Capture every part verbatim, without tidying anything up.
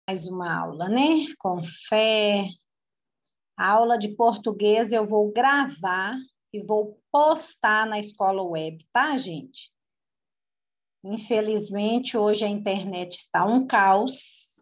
Mais uma aula, né? Com fé. A aula de português eu vou gravar e vou postar na escola web, tá, gente? Infelizmente, hoje a internet está um caos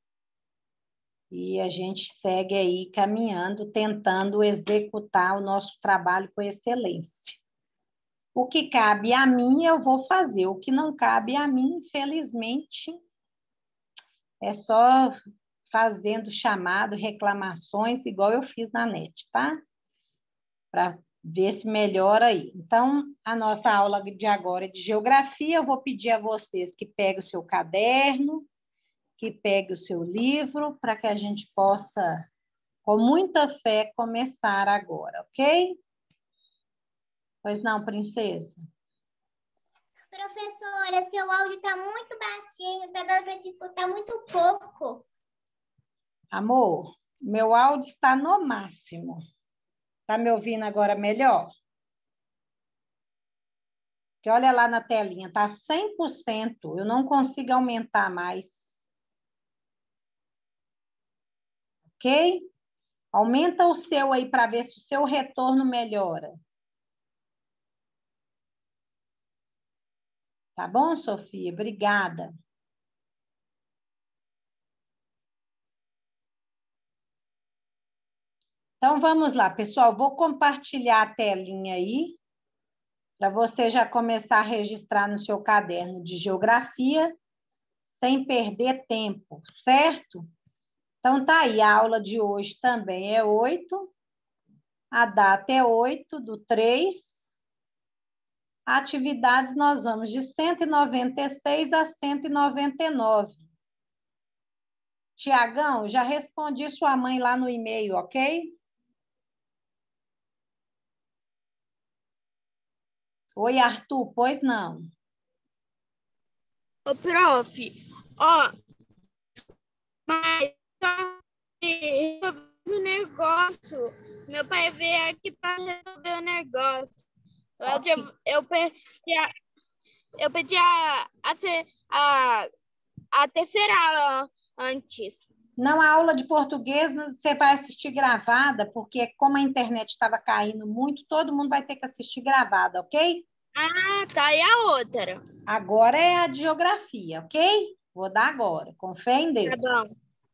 e a gente segue aí caminhando, tentando executar o nosso trabalho com excelência. O que cabe a mim, eu vou fazer. O que não cabe a mim, infelizmente, é só fazendo chamado, reclamações, igual eu fiz na net, tá? Para ver se melhora aí. Então, a nossa aula de agora é de geografia. Eu vou pedir a vocês que peguem o seu caderno, que peguem o seu livro, para que a gente possa, com muita fé, começar agora, ok? Pois não, princesa? Professora, seu áudio está muito baixinho, está dando para te escutar muito pouco. Amor, meu áudio está no máximo. Está me ouvindo agora melhor? Que olha lá na telinha, está cem por cento. Eu não consigo aumentar mais. Ok? Aumenta o seu aí para ver se o seu retorno melhora. Tá bom, Sofia? Obrigada. Então, vamos lá, pessoal. Vou compartilhar a telinha aí, para você já começar a registrar no seu caderno de geografia, sem perder tempo, certo? Então, tá aí, a aula de hoje também é oito, a data é oito do três. Atividades, nós vamos de cento e noventa e seis a cento e noventa e nove. Tiagão, já respondi sua mãe lá no e-mail, ok? Oi, Arthur, pois não? Ô, prof, ó, mas só resolver o negócio. Meu pai veio aqui para resolver o negócio. Okay. Eu, eu pedi, a, eu pedi a, a, a, a terceira aula antes. Não, a aula de português você vai assistir gravada, porque como a internet estava caindo muito, todo mundo vai ter que assistir gravada, ok? Ah, tá. E a outra? Agora é a de geografia, ok? Vou dar agora, com fé em Deus. Tá bom.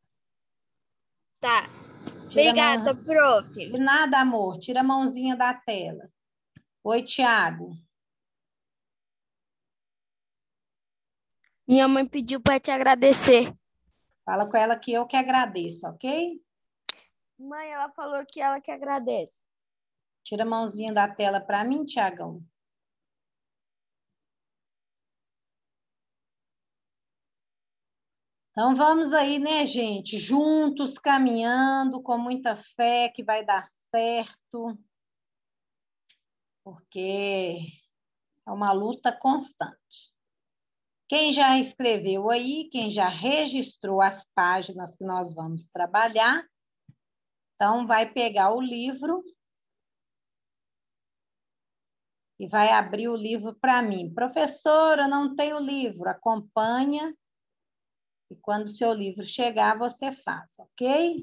Tá. Tira Obrigada, mão... prof. De nada, amor. Tira a mãozinha da tela. Oi, Tiago. Minha mãe pediu para te agradecer. Fala com ela que eu que agradeço, ok? Mãe, ela falou que ela que agradece. Tira a mãozinha da tela para mim, Tiagão. Então, vamos aí, né, gente? Juntos, caminhando, com muita fé que vai dar certo. Porque é uma luta constante. Quem já escreveu aí, quem já registrou as páginas que nós vamos trabalhar, então vai pegar o livro e vai abrir o livro para mim. Professora, eu não tenho livro, acompanha e quando o seu livro chegar, você faz, ok?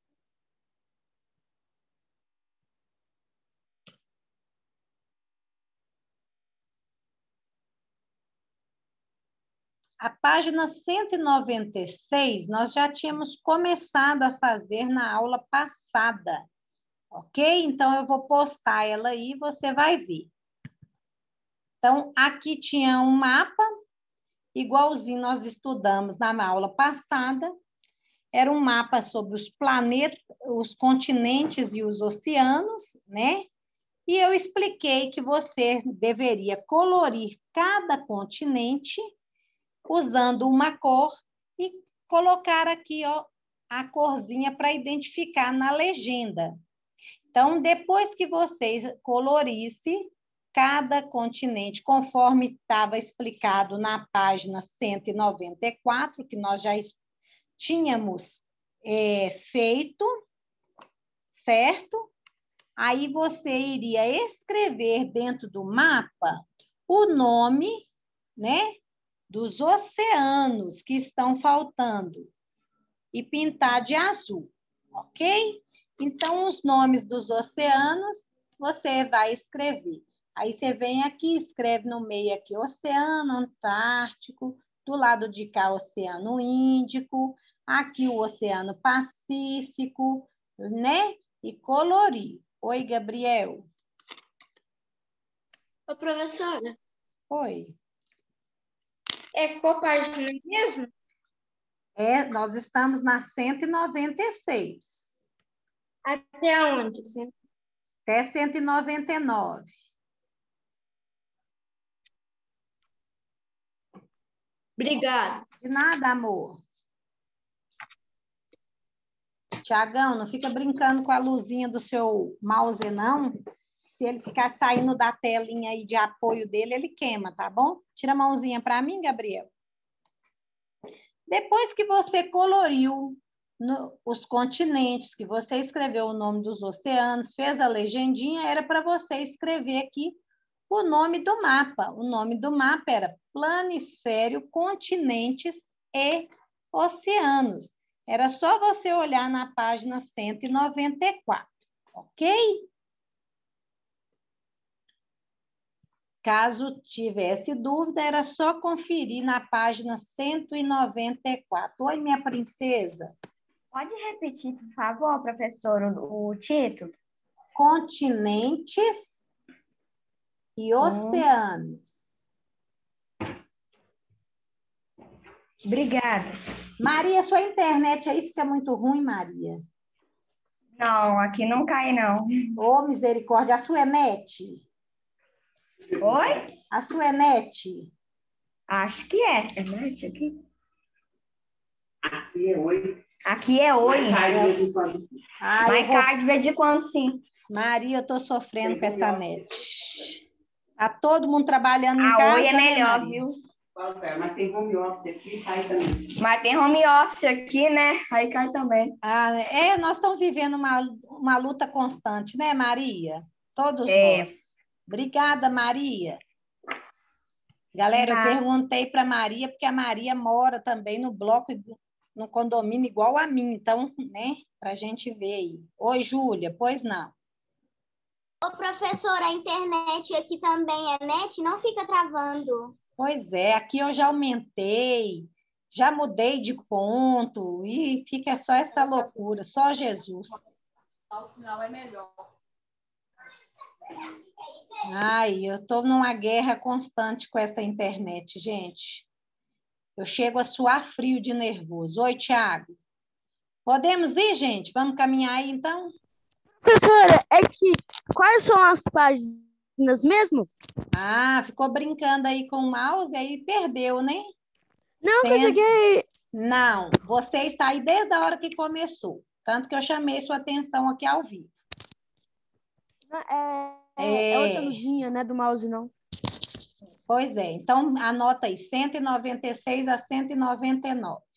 A página cento e noventa e seis, nós já tínhamos começado a fazer na aula passada, ok? Então, eu vou postar ela aí e você vai ver. Então, aqui tinha um mapa, igualzinho nós estudamos na aula passada. Era um mapa sobre os planetas, os continentes e os oceanos, né? E eu expliquei que você deveria colorir cada continente usando uma cor e colocar aqui, ó, a corzinha para identificar na legenda. Então, depois que vocês colorissem cada continente, conforme estava explicado na página cento e noventa e quatro, que nós já tínhamos é, feito, certo? Aí você iria escrever dentro do mapa o nome, né, dos oceanos que estão faltando. e pintar de azul, ok? Então, os nomes dos oceanos, você vai escrever. Aí, você vem aqui, escreve no meio aqui, Oceano Antártico, do lado de cá, Oceano Índico, aqui o Oceano Pacífico, né? E colorir. Oi, Gabriel. Ô, professora, Oi. é qual página mesmo? É, nós estamos na cento e noventa e seis. Até onde? Assim? Até cento e noventa e nove. Obrigada. De nada, amor. Tiagão, não fica brincando com a luzinha do seu mouse, não. Se ele ficar saindo da telinha aí de apoio dele, ele queima, tá bom? Tira a mãozinha para mim, Gabriel. Depois que você coloriu no, os continentes, que você escreveu o nome dos oceanos, fez a legendinha, era para você escrever aqui o nome do mapa. O nome do mapa era Planisfério, Continentes e Oceanos. Era só você olhar na página cento e noventa e quatro, ok? Caso tivesse dúvida, era só conferir na página cento e noventa e quatro. Oi, minha princesa. Pode repetir, por favor, professor, o, o título? Continentes e oceanos. Obrigada. Maria, sua internet aí fica muito ruim, Maria. Não, aqui não cai, não. Ô, misericórdia, a sua é net? Oi? A sua é net? Acho que é. É net aqui? Aqui é oi. Aqui é oi. Cai de vez em quando. Ah, Mas eu vou... cai de vez em quando, sim. Maria, eu tô sofrendo com essa net. Tá todo mundo trabalhando em A casa, oi é né, melhor, Maria? viu? Fala, cara, mas tem home office aqui, cai também. Mas tem home office aqui, né? Aí cai também. Ah, é, nós estamos vivendo uma, uma luta constante, né, Maria? Todos É. nós. Obrigada, Maria. Galera, eu Nada. perguntei para Maria, porque a Maria mora também no bloco, no condomínio igual a mim, então, né, para a gente ver aí. Oi, Júlia, pois não. Ô, professora, a internet aqui também é net, não fica travando. Pois é, aqui eu já aumentei, já mudei de ponto, e fica só essa loucura, só Jesus. Ao final é melhor. Ai, eu estou numa guerra constante com essa internet, gente. Eu chego a suar frio de nervoso. Oi, Thiago. Podemos ir, gente? Vamos caminhar aí, então? Professora, é que quais são as páginas mesmo? Ah, ficou brincando aí com o mouse, aí perdeu, né? Não, que eu Cento- cheguei. Não, você está aí desde a hora que começou. Tanto que eu chamei sua atenção aqui ao vivo. É, é, É. é outra luzinha, né, do mouse, não. Pois é, então anota aí, cento e noventa e seis a cento e noventa e nove.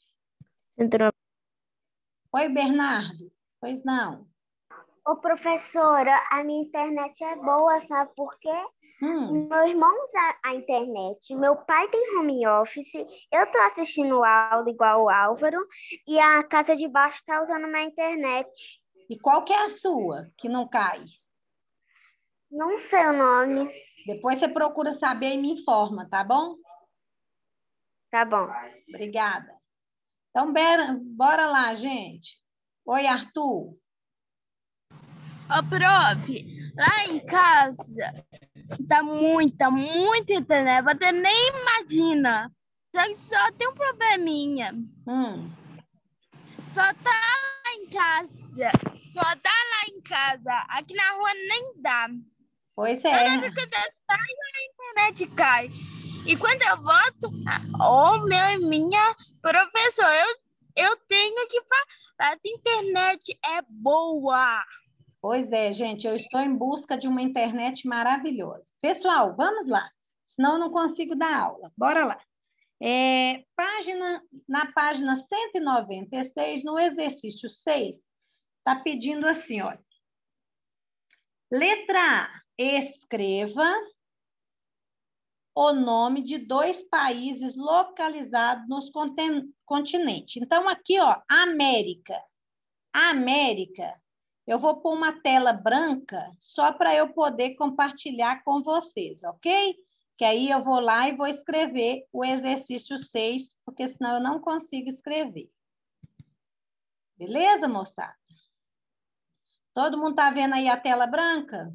Oi, Bernardo. Pois não. Ô, professora, a minha internet é boa, sabe por quê? Hum, Meu irmão usa a internet, meu pai tem home office, eu tô assistindo aula igual o Álvaro, e a casa de baixo tá usando minha internet. e qual que é a sua, que não cai? Não sei o nome. Depois você procura saber e me informa, tá bom? Tá bom. Obrigada. Então, bera- bora lá, gente. Oi, Arthur. Ô, prof, lá em casa tá muita, muita internet, você nem imagina. Só que só tem um probleminha. Hum, Só tá lá em casa. Só tá lá em casa. Aqui na rua nem dá. pois Toda é. vez que eu saio, a internet cai. E quando eu volto, ô, meu e minha professor, eu, eu tenho que falar, a internet é boa. Pois é, gente, eu estou em busca de uma internet maravilhosa. Pessoal, vamos lá, senão eu não consigo dar aula. Bora lá. É, página, na página cento e noventa e seis, no exercício seis, está pedindo assim, olha. Letra A, escreva o nome de dois países localizados nos conten- continentes. Então, aqui, ó, América. América, eu vou pôr uma tela branca só para eu poder compartilhar com vocês, ok? Que aí eu vou lá e vou escrever o exercício seis, porque senão eu não consigo escrever. Beleza, moçada? Todo mundo está vendo aí a tela branca?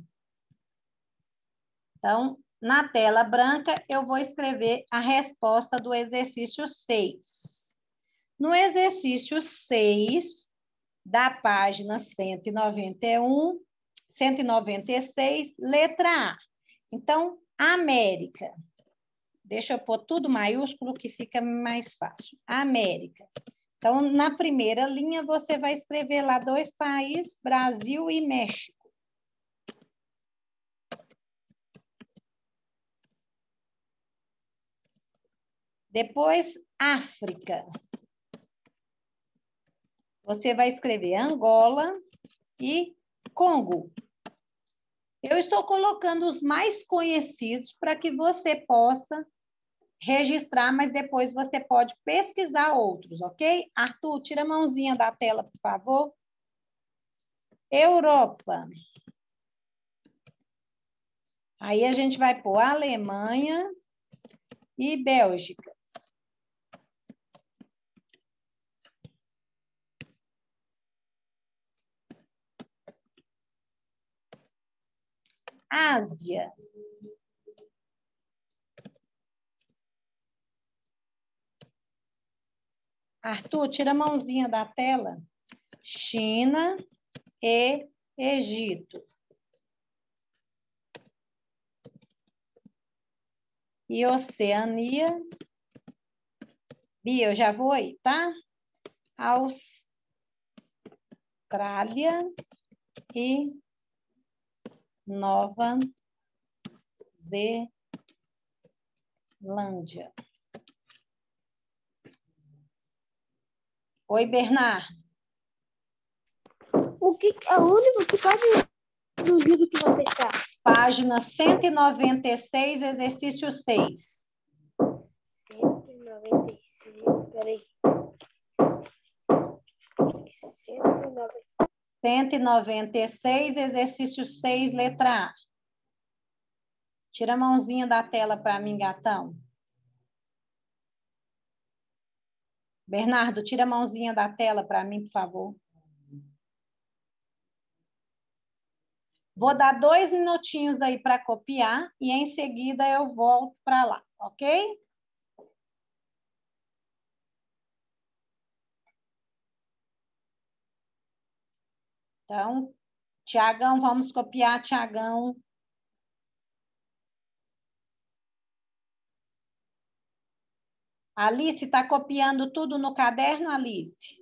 Então, na tela branca, eu vou escrever a resposta do exercício seis. No exercício seis, da página cento e noventa e um, cento e noventa e seis, letra A. Então, América. Deixa eu pôr tudo maiúsculo que fica mais fácil. América. Então, na primeira linha, você vai escrever lá dois países, Brasil e México. Depois, África. Você vai escrever Angola e Congo. Eu estou colocando os mais conhecidos para que você possa registrar, mas depois você pode pesquisar outros, ok? Arthur, tira a mãozinha da tela, por favor. Europa. Aí a gente vai pôr Alemanha e Bélgica. Ásia. Arthur, tira a mãozinha da tela. China e Egito. E Oceania. Bia, eu já vou aí, tá? Austrália e Nova Zelândia. Oi, Bernardo. O que é o único que pode do livro que você está? Página cento e noventa e seis, exercício seis. cento e noventa e seis, peraí. cento e noventa. cento e noventa e seis, exercício seis, letra A. Tira a mãozinha da tela para mim, gatão. Bernardo, tira a mãozinha da tela para mim, por favor. Vou dar dois minutinhos aí para copiar e em seguida eu volto para lá, ok? Então, Tiagão, vamos copiar, Tiagão. Alice, está copiando tudo no caderno, Alice?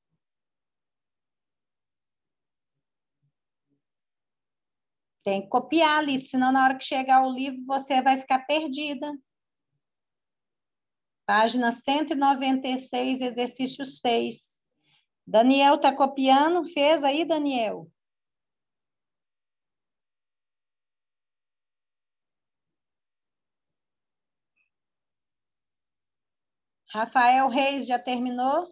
Tem que copiar, Alice, senão na hora que chegar o livro você vai ficar perdida. Página cento e noventa e seis, exercício seis. Daniel está copiando? Fez aí, Daniel? Rafael Reis já terminou?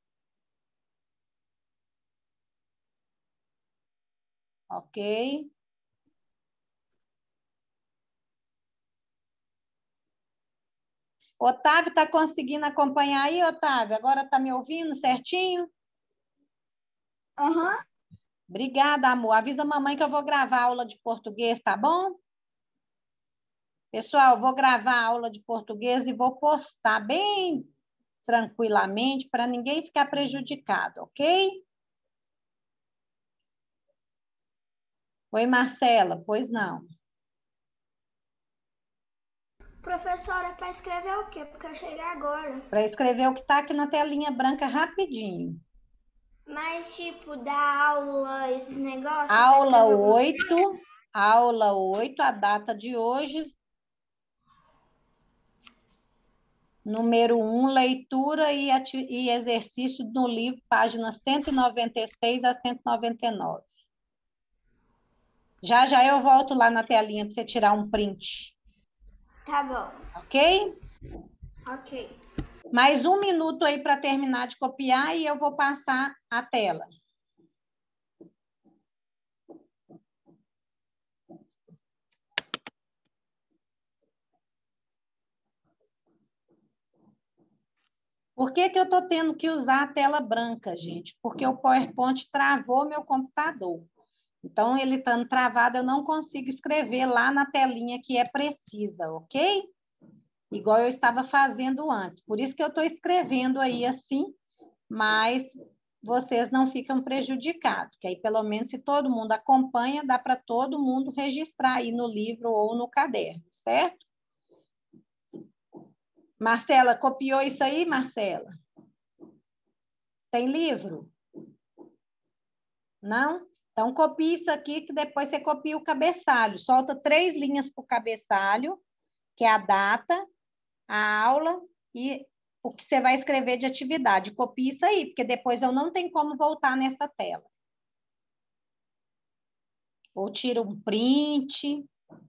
Ok. Otávio está conseguindo acompanhar aí, Otávio? Agora está me ouvindo certinho? Aham. Uhum. Obrigada, amor. Avisa a mamãe que eu vou gravar a aula de português, tá bom? Pessoal, eu vou gravar a aula de português e vou postar bem tranquilamente para ninguém ficar prejudicado, ok? Oi, Marcela. Pois não. Professora, para escrever o quê? Porque eu cheguei agora. Para escrever o que está aqui na telinha branca rapidinho. Mas, tipo, da aula, esses negócios... Aula oito, aula oito, a data de hoje. Número um, leitura e, e exercício no livro, página cento e noventa e seis a cento e noventa e nove. Já, já eu volto lá na telinha para você tirar um print. Tá bom. Ok? Ok. Mais um minuto aí para terminar de copiar e eu vou passar a tela. Por que que eu estou tendo que usar a tela branca, gente? Porque o PowerPoint travou meu computador. Então, ele estando travado, eu não consigo escrever lá na telinha que é precisa, ok? Igual eu estava fazendo antes. Por isso que eu estou escrevendo aí assim, mas vocês não ficam prejudicados, que aí pelo menos se todo mundo acompanha, dá para todo mundo registrar aí no livro ou no caderno, certo? Marcela, copiou isso aí, Marcela? Tem livro? Não? Então, copie isso aqui, que depois você copia o cabeçalho. Solta três linhas para o cabeçalho, que é a data, a aula e o que você vai escrever de atividade. Copie isso aí, porque depois eu não tenho como voltar nessa tela. Ou tira um print.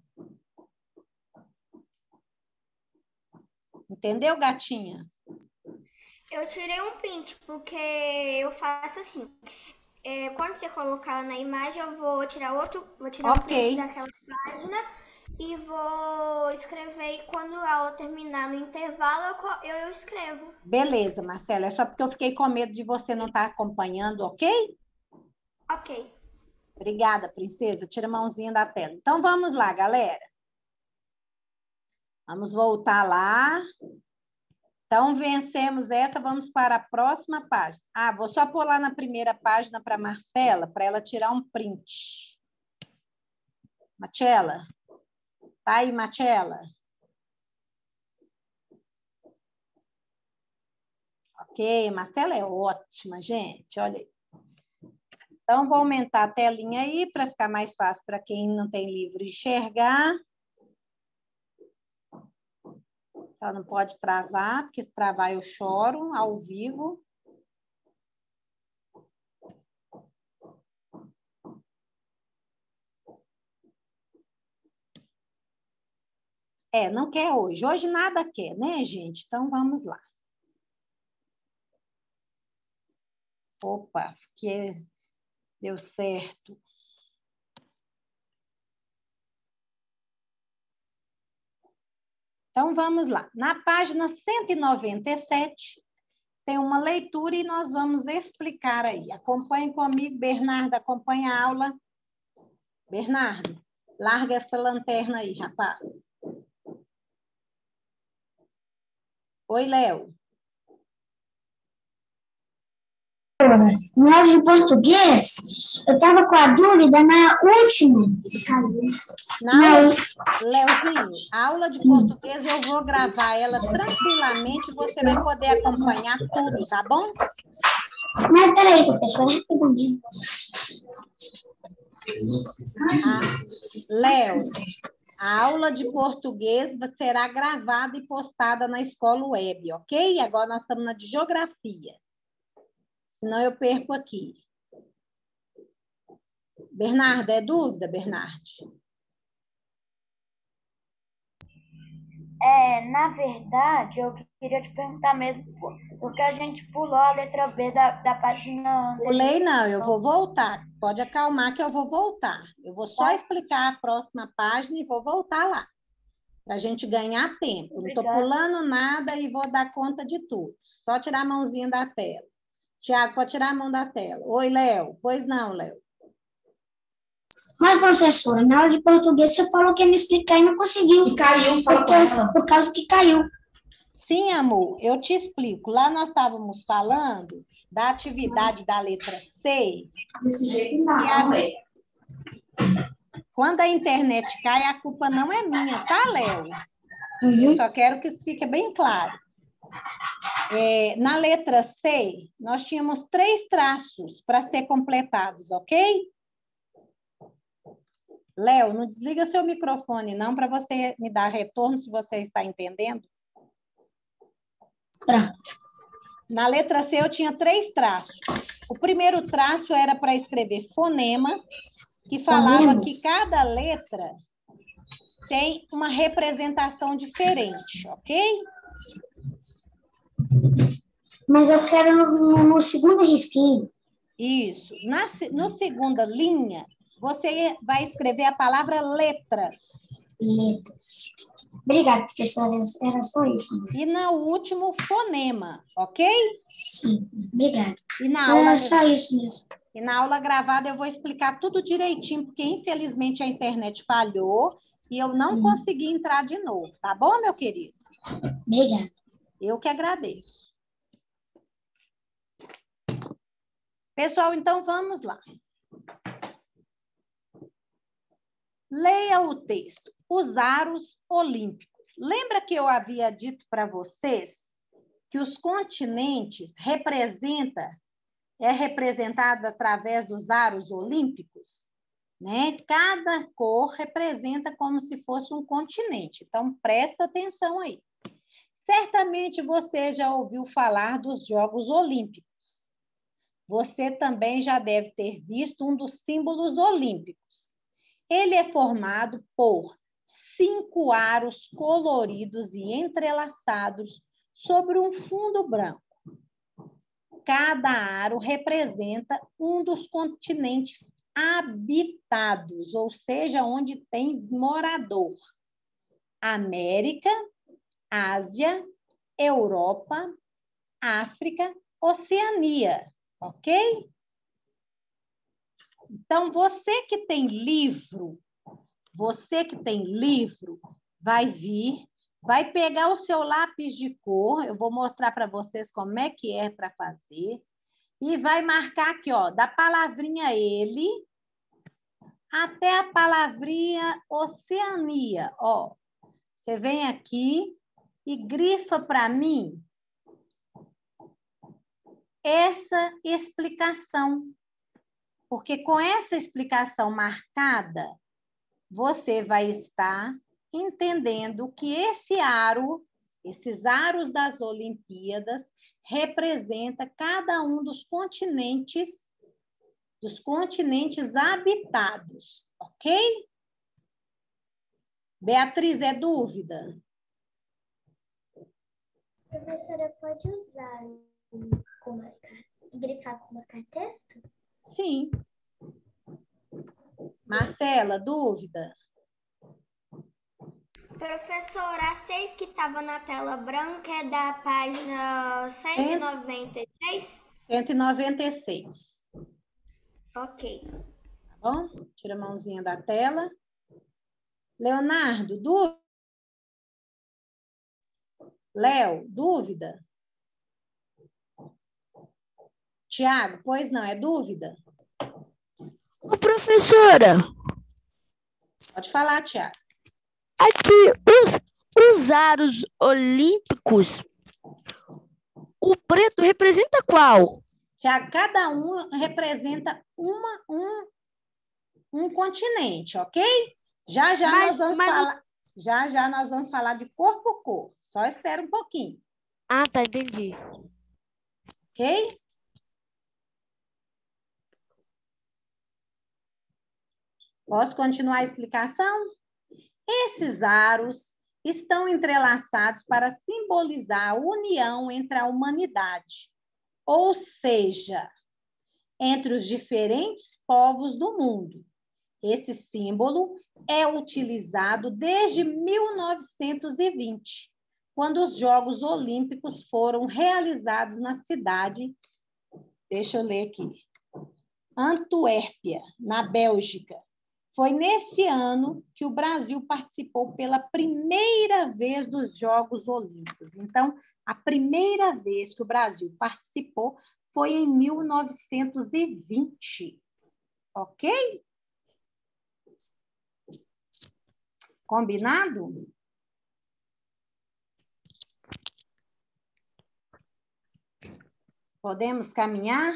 Entendeu, gatinha? Eu tirei um print, porque eu faço assim. É, quando você colocar na imagem, eu vou tirar outro, vou tirar um print Ok. daquela página e vou escrever. E quando a aula terminar no intervalo, eu, co- eu, eu escrevo. Beleza, Marcela. É só porque eu fiquei com medo de você não estar acompanhando, ok? Ok. Obrigada, princesa. Tira a mãozinha da tela. Então, vamos lá, galera. Vamos voltar lá. Então, vencemos essa, vamos para a próxima página. Ah, vou só pular na primeira página para a Marcela, para ela tirar um print. Marcela? Tá aí, Marcela? Ok, Marcela é ótima, gente, olha aí. Então, vou aumentar a telinha aí, para ficar mais fácil para quem não tem livro enxergar. Só não pode travar, porque se travar eu choro ao vivo. É, não quer hoje. Hoje nada quer, né, gente? Então, vamos lá. Opa, que deu certo. Então, vamos lá. Na página cento e noventa e sete, tem uma leitura e nós vamos explicar aí. Acompanhe comigo, Bernardo, acompanha a aula. Bernardo, larga essa lanterna aí, rapaz. Oi, Léo. Na aula de português, eu estava com a dúvida na última. Na aula, Léozinho, a aula de português eu vou gravar ela tranquilamente, você vai poder acompanhar tudo, tá bom? Mas peraí, professora, rapidinho. Ah, Léo, a aula de português será gravada e postada na escola web, ok? Agora nós estamos na de geografia. Senão eu perco aqui. Bernardo, é dúvida, Bernardo? É, na verdade, eu queria te perguntar mesmo, porque a gente pulou a letra B da, da página anterior. Pulei não, eu vou voltar. Pode acalmar que eu vou voltar. Eu vou só explicar a próxima página e vou voltar lá. Para a gente ganhar tempo. Não estou pulando nada e vou dar conta de tudo. Só tirar a mãozinha da tela. Tiago, pode tirar a mão da tela. Oi, Léo. Pois não, Léo. Mas, professora, na aula de português você falou que ia me explicar e não conseguiu. E caiu, porque, por causa que caiu. Sim, amor, eu te explico. Lá nós estávamos falando da atividade da letra C. Desse jeito não, a... é. Quando a internet cai, a culpa não é minha, tá, Léo? Uhum. Eu só quero que isso fique bem claro. É, na letra C, nós tínhamos três traços para ser completados, ok? Léo, não desliga seu microfone, não, para você me dar retorno, se você está entendendo. Tá. Na letra C, eu tinha três traços. O primeiro traço era para escrever fonemas, que falava fonemas. Que cada letra tem uma representação diferente, ok? Mas eu quero no, no segundo risquinho. Isso. Na no segunda linha, você vai escrever a palavra letras. Letras. Obrigada, professora. Era só isso. E no último, fonema, ok? Sim, obrigada. E na aula, Era só isso mesmo. E na aula gravada eu vou explicar tudo direitinho, porque infelizmente a internet falhou e eu não hum. consegui entrar de novo, tá bom, meu querido? Obrigada. Eu que agradeço. Pessoal, então vamos lá. Leia o texto. Os aros olímpicos. Lembra que eu havia dito para vocês que os continentes representam, é representado através dos aros olímpicos? Né? Cada cor representa como se fosse um continente. Então, presta atenção aí. Certamente você já ouviu falar dos Jogos Olímpicos. Você também já deve ter visto um dos símbolos olímpicos. Ele é formado por cinco aros coloridos e entrelaçados sobre um fundo branco. Cada aro representa um dos continentes habitados, ou seja, onde tem morador. América, Ásia, Europa, África, Oceania. Ok? Então, você que tem livro, você que tem livro, vai vir, vai pegar o seu lápis de cor, eu vou mostrar para vocês como é que é para fazer, e vai marcar aqui, ó, da palavrinha ele até a palavrinha Oceania, ó. Você vem aqui e grifa para mim essa explicação, porque com essa explicação marcada, você vai estar entendendo que esse aro, esses aros das Olimpíadas, representa cada um dos continentes, dos continentes habitados, ok? Beatriz, é dúvida? Professora, pode usar com marcar, grifar com marcar texto? Sim. Marcela, dúvida? Professora, a seis que estava na tela branca é da página cento e noventa e seis? cento e noventa e seis. Ok. Tá bom? Tira a mãozinha da tela. Leonardo, dúvida? Léo, dúvida? Tiago, pois não, é dúvida? Ô, professora! Pode falar, Tiago. Aqui, os, os aros olímpicos, o preto representa qual? Tiago, cada um representa uma, um, um continente, ok? Já, já Mas- nós vamos mas- falar... Já, já nós vamos falar de cor por cor. Só espera um pouquinho, Ah, tá, entendi. ok? Posso continuar a explicação? Esses aros estão entrelaçados para simbolizar a união entre a humanidade, ou seja, entre os diferentes povos do mundo. Esse símbolo é utilizado desde mil novecentos e vinte, quando os Jogos Olímpicos foram realizados na cidade, deixa eu ler aqui, Antuérpia, na Bélgica. Foi nesse ano que o Brasil participou pela primeira vez dos Jogos Olímpicos. Então, a primeira vez que o Brasil participou foi em mil novecentos e vinte. Ok? Combinado? Podemos caminhar?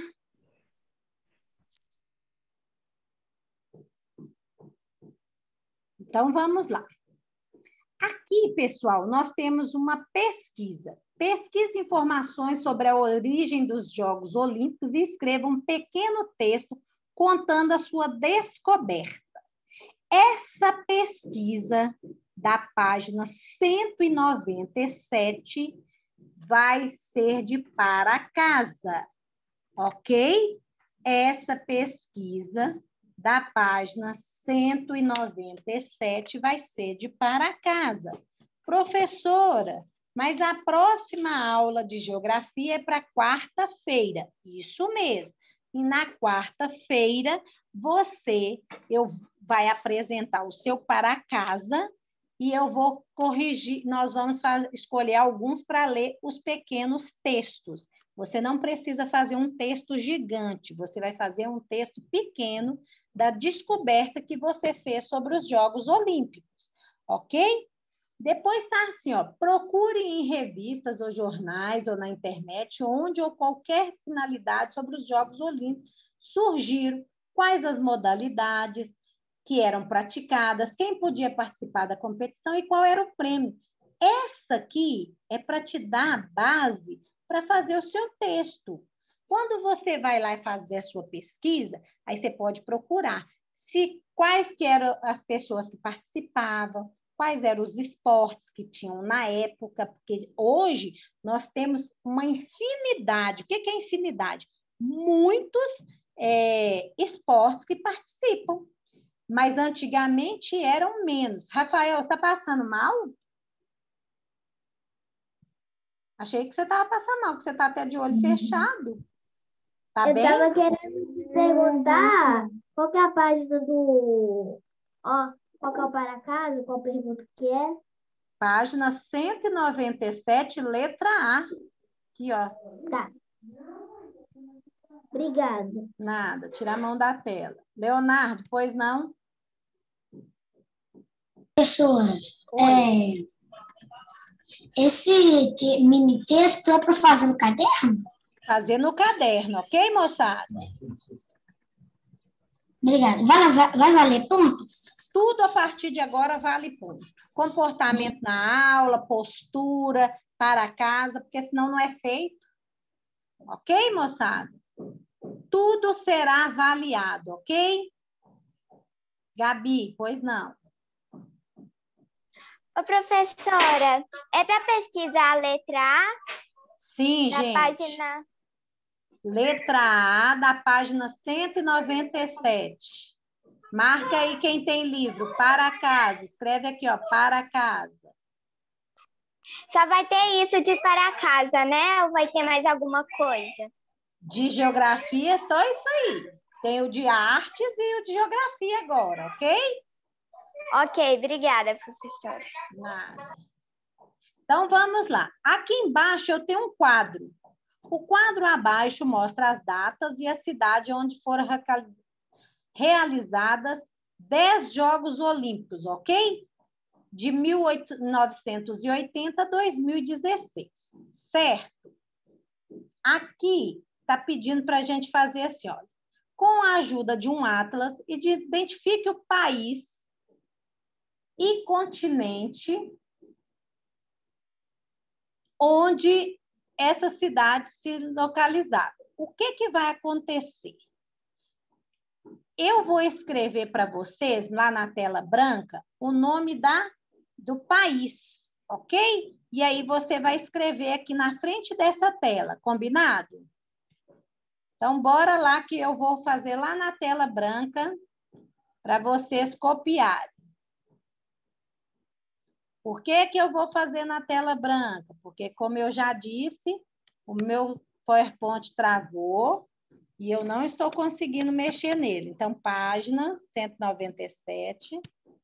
Então, vamos lá. Aqui, pessoal, nós temos uma pesquisa. Pesquise informações sobre a origem dos Jogos Olímpicos e escreva um pequeno texto contando a sua descoberta. Essa pesquisa da página cento e noventa e sete vai ser de para casa, ok? Essa pesquisa da página cento e noventa e sete vai ser de para casa. Professora, mas a próxima aula de geografia é para quarta-feira. Isso mesmo. E na quarta-feira, você eu, vai apresentar o seu para casa e eu vou corrigir, nós vamos fazer, escolher alguns para ler os pequenos textos. Você não precisa fazer um texto gigante, você vai fazer um texto pequeno da descoberta que você fez sobre os Jogos Olímpicos, ok? Depois está assim, ó, procure em revistas ou jornais ou na internet, onde ou qualquer finalidade sobre os Jogos Olímpicos surgiram, quais as modalidades que eram praticadas, quem podia participar da competição e qual era o prêmio. Essa aqui é para te dar a base para fazer o seu texto. Quando você vai lá e fazer a sua pesquisa, aí você pode procurar se, quais que eram as pessoas que participavam, quais eram os esportes que tinham na época, porque hoje nós temos uma infinidade. O que é infinidade? Muitos é, esportes que participam, mas antigamente eram menos. Rafael, você está passando mal? Achei que você estava passando mal, porque você está até de olho fechado. Tá Eu bem? estava querendo te perguntar qual que é a página do... Ó, qual que é o para casa, qual pergunta que é? Página cento e noventa e sete, letra A. Aqui, ó. Tá. Obrigada. Nada, tira a mão da tela. Leonardo, pois não? Professora, é, esse te- mini texto é para fazer no caderno? Fazer no caderno, ok, moçada? Obrigada. Vai, vai, vai valer ponto? Tudo a partir de agora vale ponto. Comportamento na aula, postura, para casa, porque senão não é feito. Ok, moçada? Tudo será avaliado, ok? Gabi, pois não. Ô, professora, é para pesquisar a letra A Sim, na gente. página... Letra A da página cento e noventa e sete. Marca aí quem tem livro, para casa. Escreve aqui, ó, para casa. Só vai ter isso de para casa, né? Ou vai ter mais alguma coisa? De geografia, só isso aí. Tem o de artes e o de geografia agora, ok? Ok, obrigada, professora. Nada. Então, vamos lá. Aqui embaixo eu tenho um quadro. O quadro abaixo mostra as datas e a cidade onde foram realizadas dez Jogos Olímpicos, ok? De mil novecentos e oitenta a dois mil e dezesseis, certo? Aqui está pedindo para a gente fazer assim, olha. Com a ajuda de um atlas, identifique o país e continente onde essa cidade se localizava. O que, que vai acontecer? Eu vou escrever para vocês, lá na tela branca, o nome da, do país, ok? E aí você vai escrever aqui na frente dessa tela, combinado? Então, bora lá que eu vou fazer lá na tela branca para vocês copiarem. Por que que eu vou fazer na tela branca? Porque, como eu já disse, o meu PowerPoint travou e eu não estou conseguindo mexer nele. Então, página cento e noventa e sete.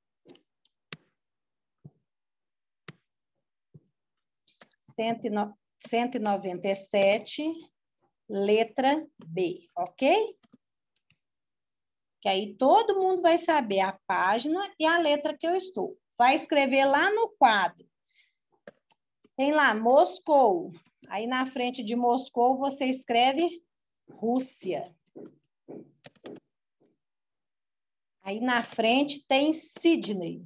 cento e noventa e sete, letra B, ok? Que aí todo mundo vai saber a página e a letra que eu estou. Vai escrever lá no quadro. Tem lá, Moscou. Aí na frente de Moscou você escreve Rússia. Aí na frente tem Sydney.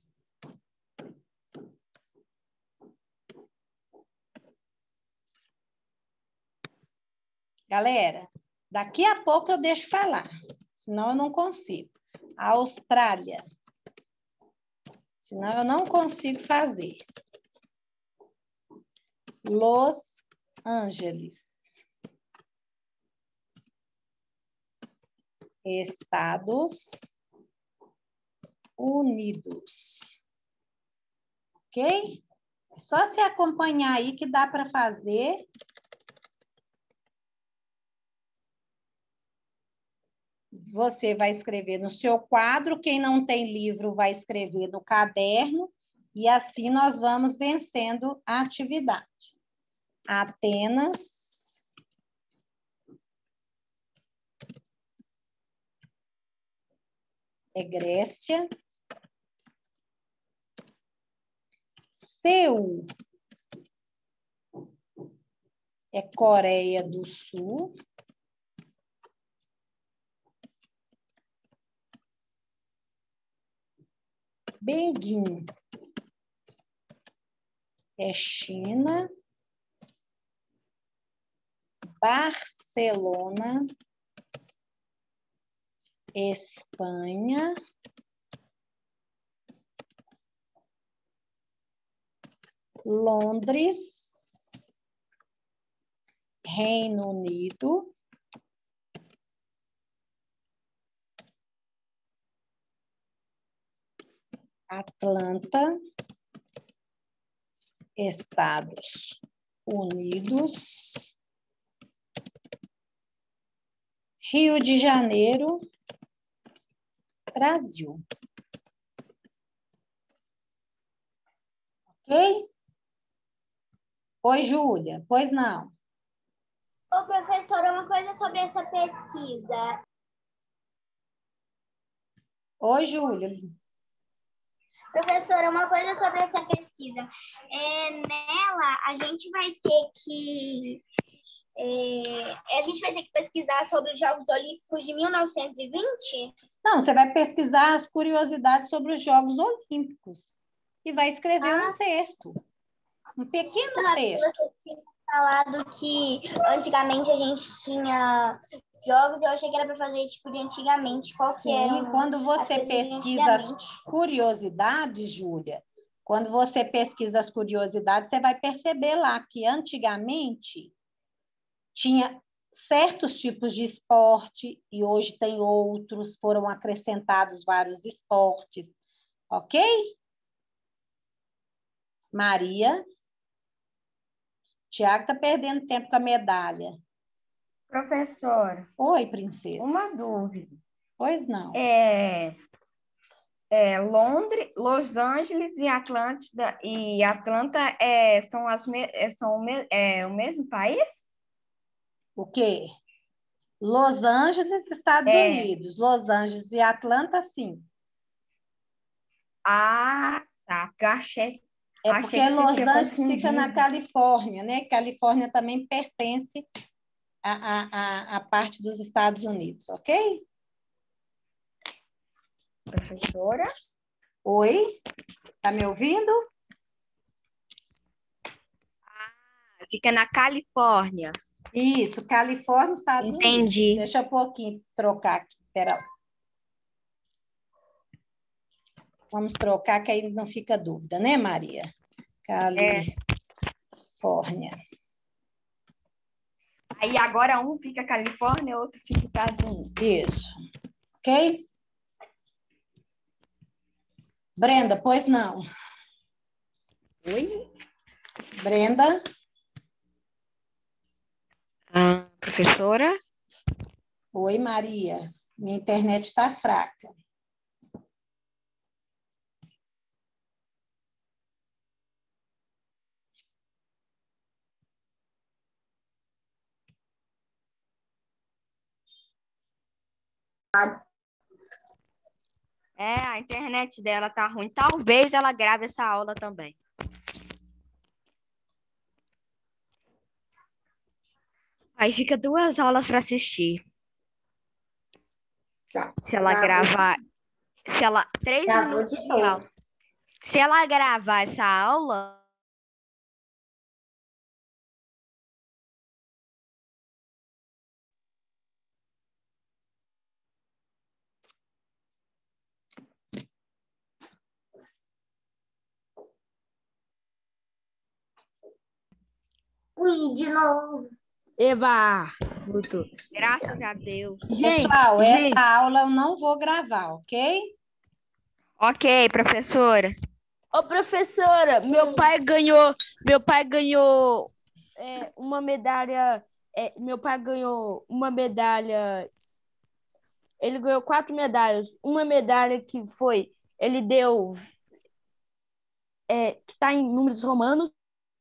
Galera, daqui a pouco eu deixo falar, senão eu não consigo. Austrália. Senão eu não consigo fazer. Los Angeles. Estados Unidos. Ok? É só se acompanhar aí que dá para fazer. Você vai escrever no seu quadro, quem não tem livro vai escrever no caderno, e assim nós vamos vencendo a atividade. Atenas, é Grécia. Seul é Coreia do Sul. Beijing é China. Barcelona, Espanha. Londres, Reino Unido. Atlanta, Estados Unidos. Rio de Janeiro, Brasil. Ok? Oi, Júlia. Pois não. Ô, professora, uma coisa sobre essa pesquisa. Oi, Júlia. Professora, uma coisa sobre essa pesquisa. É, nela, a gente vai ter que... É, a gente vai ter que pesquisar sobre os Jogos Olímpicos de mil novecentos e vinte? Não, você vai pesquisar as curiosidades sobre os Jogos Olímpicos e vai escrever Ah. um texto, um pequeno Não, texto. você tinha falado que antigamente a gente tinha jogos, eu achei que era para fazer tipo de antigamente. Qual que Sim, era? quando você pesquisa as curiosidades, Júlia, quando você pesquisa as curiosidades, você vai perceber lá que antigamente tinha certos tipos de esporte e hoje tem outros, foram acrescentados vários esportes, ok? Maria? Tiago está perdendo tempo com a medalha. Professora, Oi, princesa. uma dúvida. Pois não. É, é, Londres, Los Angeles e Atlântida e Atlanta é, são, as me, é, são o, me, é, o mesmo país? O quê? Los Angeles, Estados É. Unidos. Los Angeles e Atlanta, sim. Ah, tá. Porque eu achei, É achei porque que você Los tinha Angeles fica na confundido. Califórnia, né? Califórnia também pertence à, à, à, à parte dos Estados Unidos, ok? Professora? Oi? Tá me ouvindo? Fica na Califórnia. Isso, Califórnia, Estados Entendi. Unidos. Deixa eu um pouquinho trocar aqui. Pera lá. Vamos trocar, que aí não fica dúvida, né, Maria? Califórnia. É. Aí agora um fica Califórnia, outro fica Estados Unidos. Isso. Ok? Brenda, pois não. Oi? Brenda? Ah, professora? Oi, Maria. Minha internet está fraca. É, a internet dela tá ruim. Talvez ela grave essa aula também. Aí fica duas aulas para assistir. Se ela gravar, se ela três minutos de aula. Se ela gravar essa aula, Ui, de novo. Eba! Voltou. Graças a Deus. Gente, Pessoal, gente. essa aula eu não vou gravar, ok? Ok, professora. Ô, professora, Sim. meu pai ganhou, meu pai ganhou é, uma medalha, é, meu pai ganhou uma medalha, ele ganhou quatro medalhas. Uma medalha que foi, ele deu, é, que está em números romanos.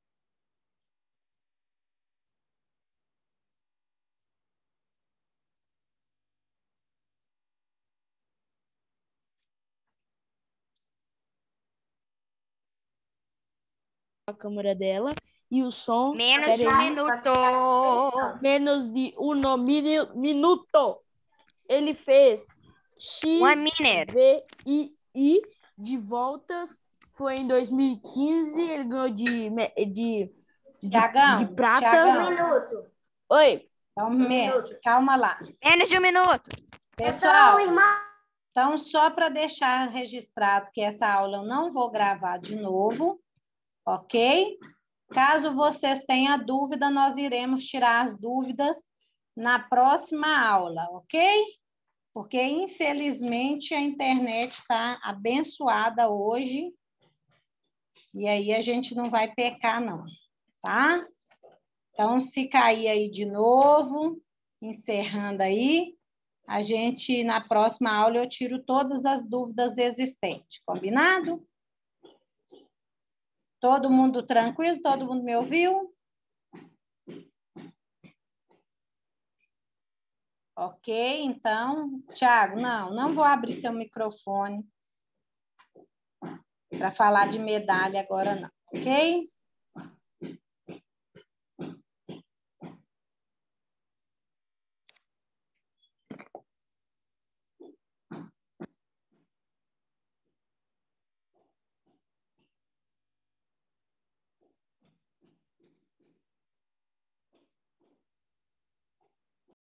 A câmera dela e o som. Menos de um minuto. Menos de um minuto. Ele fez X, V, I, I de voltas. Foi em dois mil e quinze. Ele ganhou de, de, de, Tiagão, de prata. Tiagão. Um minuto. Oi. Então, um minuto. Calma lá. Menos de um minuto. Pessoal, então, só para deixar registrado que essa aula eu não vou gravar de novo. Ok? Caso vocês tenham dúvida, nós iremos tirar as dúvidas na próxima aula, ok? Porque, infelizmente, a internet está abençoada hoje e aí a gente não vai pecar, não, tá? Então, se cair aí de novo, encerrando aí, a gente, na próxima aula, eu tiro todas as dúvidas existentes, combinado? Todo mundo tranquilo? Todo mundo me ouviu? Ok, então, Tiago, não, não vou abrir seu microfone para falar de medalha agora, não, ok?